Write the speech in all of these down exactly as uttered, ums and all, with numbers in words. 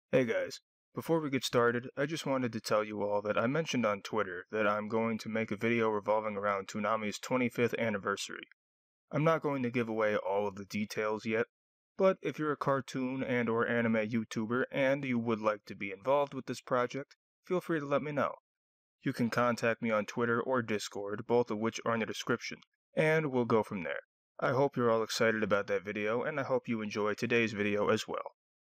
Hey guys, before we get started, I just wanted to tell you all that I mentioned on Twitter that I'm going to make a video revolving around Toonami's twenty-fifth anniversary. I'm not going to give away all of the details yet, but if you're a cartoon and or anime YouTuber and you would like to be involved with this project, feel free to let me know. You can contact me on Twitter or Discord, both of which are in the description, and we'll go from there. I hope you're all excited about that video, and I hope you enjoy today's video as well.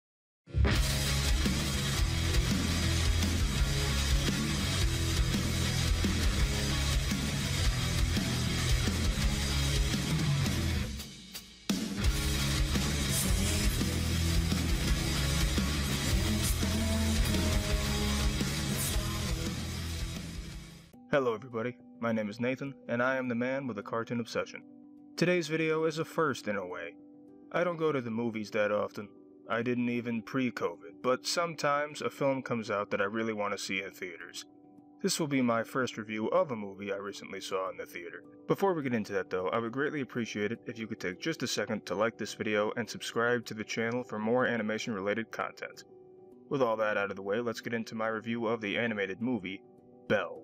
Hello everybody, my name is Nathan, and I am the man with a cartoon obsession. Today's video is a first in a way. I don't go to the movies that often. I didn't even pre-COVID, but sometimes a film comes out that I really want to see in theaters. This will be my first review of a movie I recently saw in the theater. Before we get into that though, I would greatly appreciate it if you could take just a second to like this video and subscribe to the channel for more animation related content. With all that out of the way, let's get into my review of the animated movie, Belle.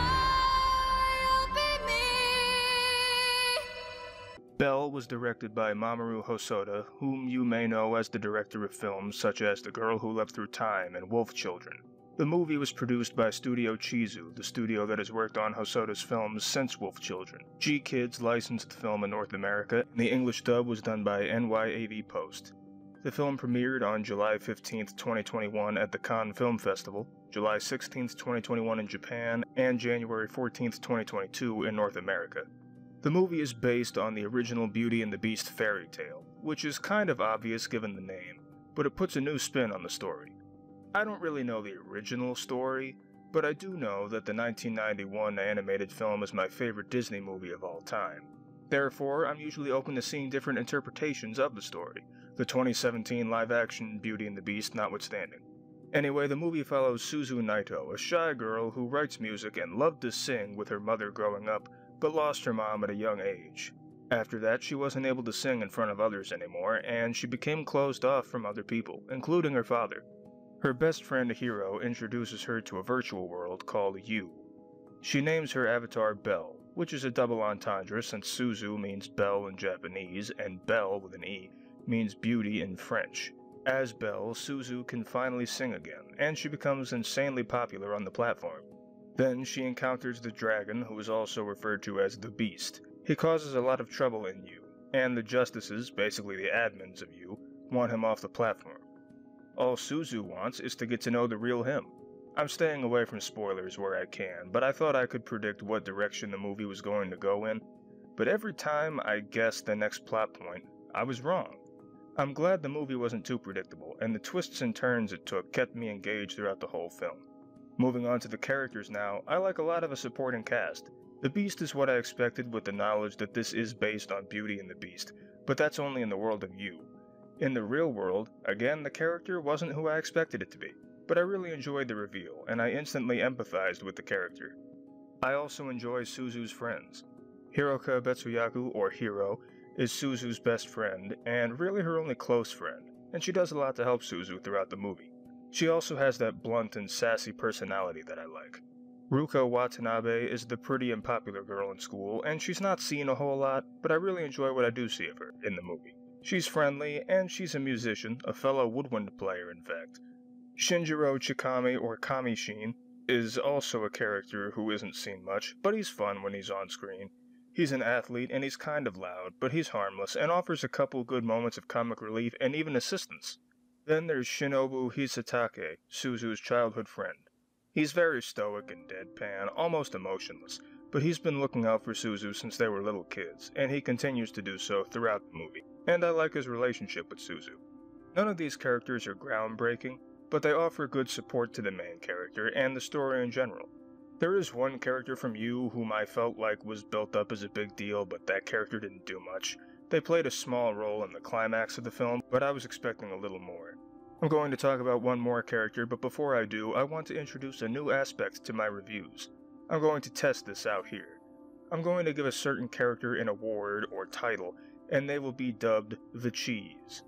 Belle was directed by Mamoru Hosoda, whom you may know as the director of films such as The Girl Who Leapt Through Time and Wolf Children. The movie was produced by Studio Chizu, the studio that has worked on Hosoda's films since Wolf Children. G-Kids licensed the film in North America, and the English dub was done by N Y A V Post. The film premiered on July fifteenth, twenty twenty-one at the Cannes Film Festival, July sixteenth, twenty twenty-one in Japan, and January fourteenth, twenty twenty-two in North America. The movie is based on the original Beauty and the Beast fairy tale, which is kind of obvious given the name, but it puts a new spin on the story. I don't really know the original story, but I do know that the nineteen ninety-one animated film is my favorite Disney movie of all time. Therefore, I'm usually open to seeing different interpretations of the story, the twenty seventeen live-action Beauty and the Beast notwithstanding. Anyway, the movie follows Suzu Naito, a shy girl who writes music and loved to sing with her mother growing up, but lost her mom at a young age. After that, she wasn't able to sing in front of others anymore, and she became closed off from other people, including her father. Her best friend Hiro introduces her to a virtual world called You. She names her avatar Belle, which is a double entendre since Suzu means Belle in Japanese, and Belle with an E means beauty in French. As Belle, Suzu can finally sing again, and she becomes insanely popular on the platform. Then she encounters the dragon, who is also referred to as the Beast. He causes a lot of trouble in You, and the justices, basically the admins of You, want him off the platform. All Suzu wants is to get to know the real him. I'm staying away from spoilers where I can, but I thought I could predict what direction the movie was going to go in. But every time I guessed the next plot point, I was wrong. I'm glad the movie wasn't too predictable, and the twists and turns it took kept me engaged throughout the whole film. Moving on to the characters now, I like a lot of a supporting cast. The Beast is what I expected with the knowledge that this is based on Beauty and the Beast, but that's only in the world of You. In the real world, again, the character wasn't who I expected it to be, but I really enjoyed the reveal, and I instantly empathized with the character. I also enjoy Suzu's friends. Hiroka Betsuyaku, or Hiro, is Suzu's best friend, and really her only close friend, and she does a lot to help Suzu throughout the movie. She also has that blunt and sassy personality that I like. Ruka Watanabe is the pretty and popular girl in school, and she's not seen a whole lot, but I really enjoy what I do see of her in the movie. She's friendly, and she's a musician, a fellow woodwind player in fact. Shinjiro Chikami, or Kamishin, is also a character who isn't seen much, but he's fun when he's on screen. He's an athlete, and he's kind of loud, but he's harmless, and offers a couple good moments of comic relief and even assistance. Then there's Shinobu Hisatake, Suzu's childhood friend. He's very stoic and deadpan, almost emotionless, but he's been looking out for Suzu since they were little kids, and he continues to do so throughout the movie, and I like his relationship with Suzu. None of these characters are groundbreaking, but they offer good support to the main character and the story in general. There is one character from You whom I felt like was built up as a big deal, but that character didn't do much. They played a small role in the climax of the film, but I was expecting a little more. I'm going to talk about one more character, but before I do, I want to introduce a new aspect to my reviews. I'm going to test this out here. I'm going to give a certain character an award or title, and they will be dubbed the Cheese.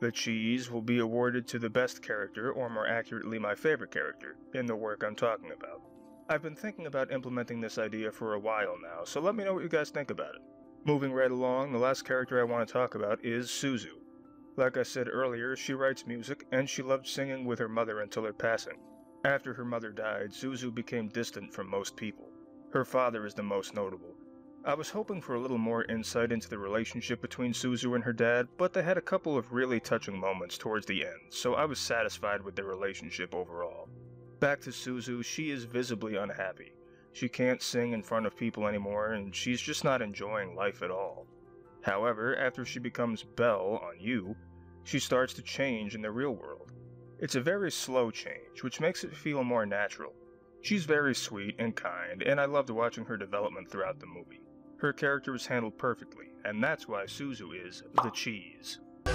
The cheese will be awarded to the best character, or more accurately my favorite character, in the work I'm talking about. I've been thinking about implementing this idea for a while now, so let me know what you guys think about it. Moving right along, the last character I want to talk about is Suzu. Like I said earlier, she writes music, and she loved singing with her mother until her passing. After her mother died, Suzu became distant from most people. Her father is the most notable. I was hoping for a little more insight into the relationship between Suzu and her dad, but they had a couple of really touching moments towards the end, so I was satisfied with their relationship overall. Back to Suzu, she is visibly unhappy. She can't sing in front of people anymore, and she's just not enjoying life at all. However, after she becomes Belle on You, she starts to change in the real world. It's a very slow change, which makes it feel more natural. She's very sweet and kind, and I loved watching her development throughout the movie. Her character was handled perfectly, and that's why Suzu is the cheese.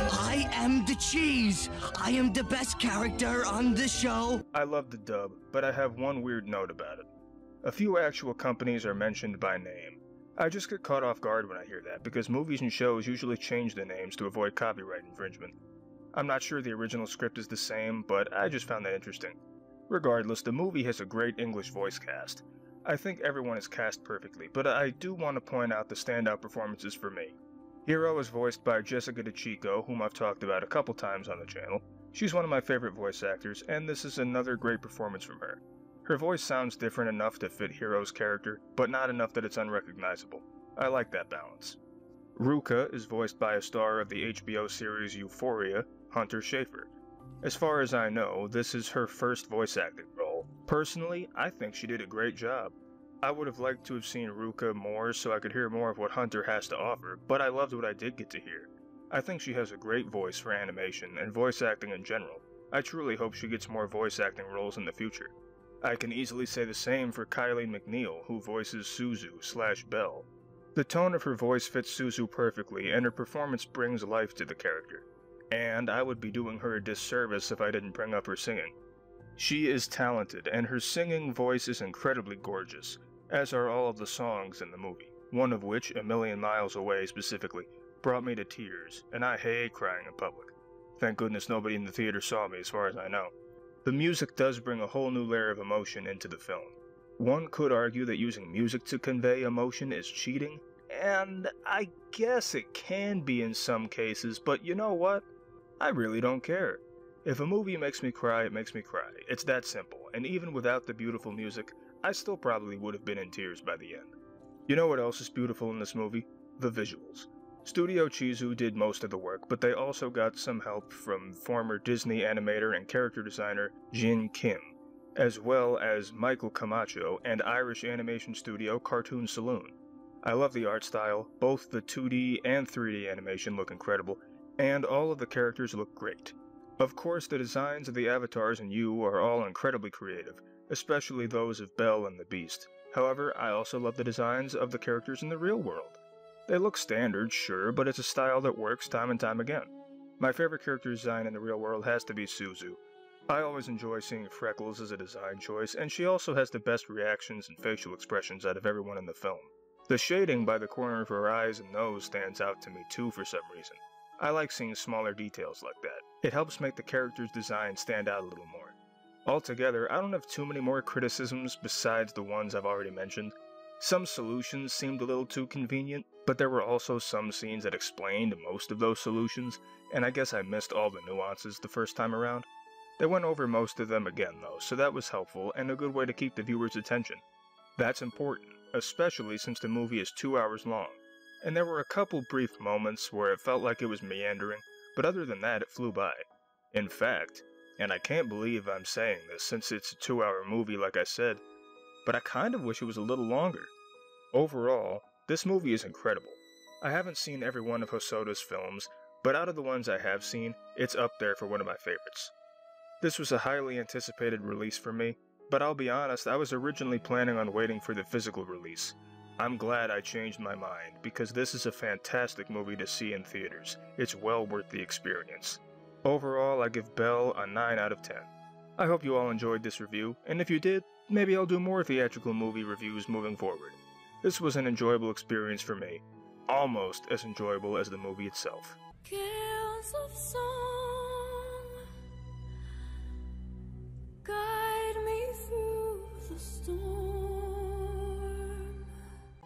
I am the cheese! I am the best character on the show! I love the dub, but I have one weird note about it. A few actual companies are mentioned by name. I just get caught off guard when I hear that, because movies and shows usually change their names to avoid copyright infringement. I'm not sure the original script is the same, but I just found that interesting. Regardless, the movie has a great English voice cast. I think everyone is cast perfectly, but I do want to point out the standout performances for me. Hiro is voiced by Jessica DeChico, whom I've talked about a couple times on the channel. She's one of my favorite voice actors, and this is another great performance from her. Her voice sounds different enough to fit Hiro's character, but not enough that it's unrecognizable. I like that balance. Ruka is voiced by a star of the H B O series Euphoria, Hunter Schafer. As far as I know, this is her first voice acting role. Personally, I think she did a great job. I would have liked to have seen Ruka more so I could hear more of what Hunter has to offer, but I loved what I did get to hear. I think she has a great voice for animation and voice acting in general. I truly hope she gets more voice acting roles in the future. I can easily say the same for Kylie McNeil, who voices Suzu slash Belle. The tone of her voice fits Suzu perfectly, and her performance brings life to the character. And I would be doing her a disservice if I didn't bring up her singing. She is talented, and her singing voice is incredibly gorgeous, as are all of the songs in the movie, one of which, A Million Miles Away specifically, brought me to tears, and I hate crying in public. Thank goodness nobody in the theater saw me as far as I know. The music does bring a whole new layer of emotion into the film. One could argue that using music to convey emotion is cheating, and I guess it can be in some cases, but you know what? I really don't care. If a movie makes me cry, it makes me cry. It's that simple, and even without the beautiful music, I still probably would have been in tears by the end. You know what else is beautiful in this movie? The visuals. Studio Chizu did most of the work, but they also got some help from former Disney animator and character designer Jin Kim, as well as Michael Camacho and Irish animation studio Cartoon Saloon. I love the art style, both the two D and three D animation look incredible, and all of the characters look great. Of course, the designs of the avatars in You are all incredibly creative, especially those of Belle and the Beast. However, I also love the designs of the characters in the real world. They look standard, sure, but it's a style that works time and time again. My favorite character design in the real world has to be Suzu. I always enjoy seeing Freckles as a design choice, and she also has the best reactions and facial expressions out of everyone in the film. The shading by the corner of her eyes and nose stands out to me too for some reason. I like seeing smaller details like that. It helps make the character's design stand out a little more. Altogether, I don't have too many more criticisms besides the ones I've already mentioned. Some solutions seemed a little too convenient, but there were also some scenes that explained most of those solutions, and I guess I missed all the nuances the first time around. They went over most of them again though, so that was helpful and a good way to keep the viewer's attention. That's important, especially since the movie is two hours long, and there were a couple brief moments where it felt like it was meandering, but other than that it flew by. In fact, and I can't believe I'm saying this since it's a two hour movie like I said, but I kind of wish it was a little longer. Overall, this movie is incredible. I haven't seen every one of Hosoda's films, but out of the ones I have seen, it's up there for one of my favorites. This was a highly anticipated release for me, but I'll be honest, I was originally planning on waiting for the physical release. I'm glad I changed my mind, because this is a fantastic movie to see in theaters. It's well worth the experience. Overall, I give Belle a nine out of ten. I hope you all enjoyed this review, and if you did, maybe I'll do more theatrical movie reviews moving forward. This was an enjoyable experience for me, almost as enjoyable as the movie itself. Girls of song.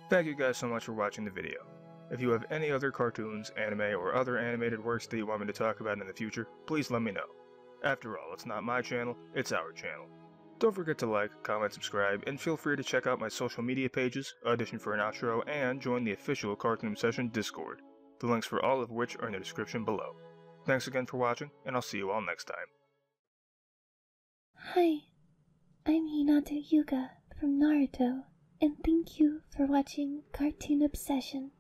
Thank you guys so much for watching the video. If you have any other cartoons, anime, or other animated works that you want me to talk about in the future, please let me know. After all, it's not my channel, it's our channel. Don't forget to like, comment, subscribe, and feel free to check out my social media pages, audition for an outro, and join the official Cartoon Obsession Discord, the links for all of which are in the description below. Thanks again for watching, and I'll see you all next time. Hi, I'm Hinata Hyuga from Naruto, and thank you for watching Cartoon Obsession.